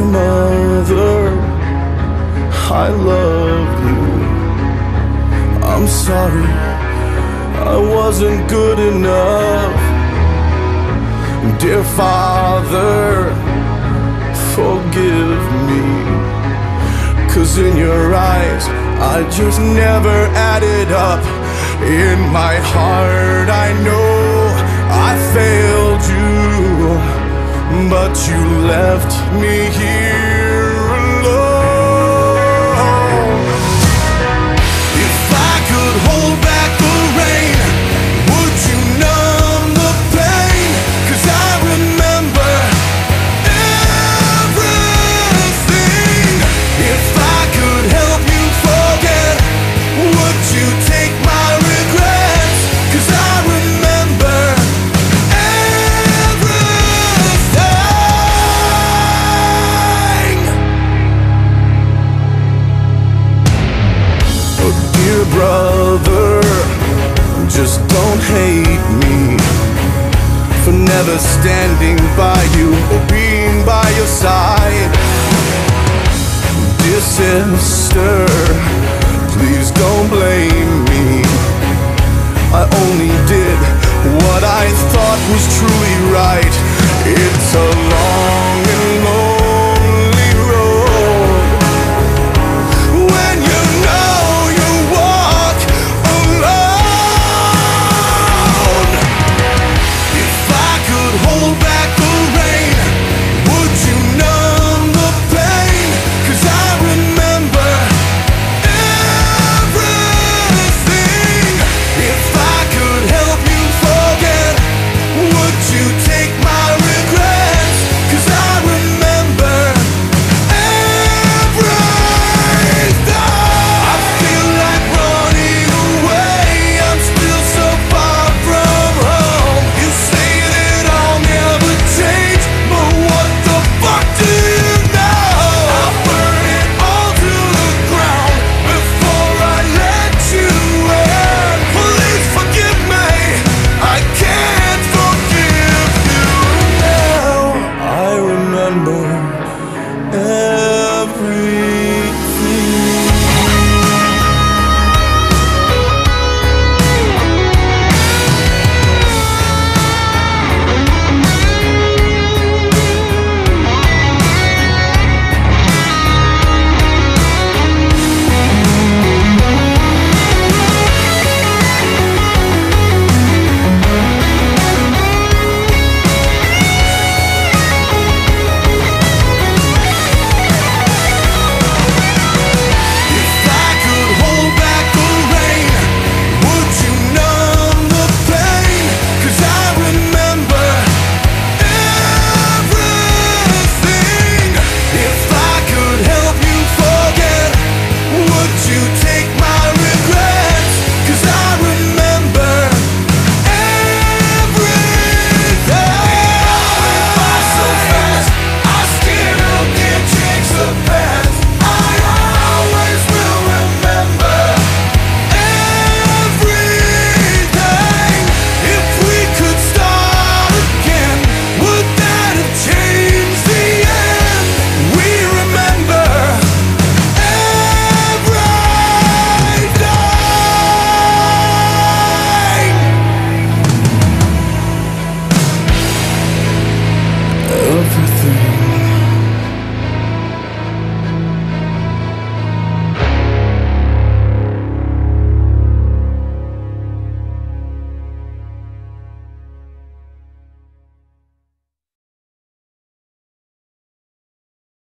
mother, I love you. I'm sorry, I wasn't good enough. Dear Father, forgive me, 'cause in your eyes I just never added up. In my heart I know I failed you, but you left me here alone. If I could hold back the rain, would you numb the pain? 'Cause I remember everything. If I could help you forget, would you take my regrets? 'Cause I remember everything. Oh, dear brother, just don't hate me for never standing by you or being by your side. Dear sister, please don't blame me. I only did what I thought was truly right. It's a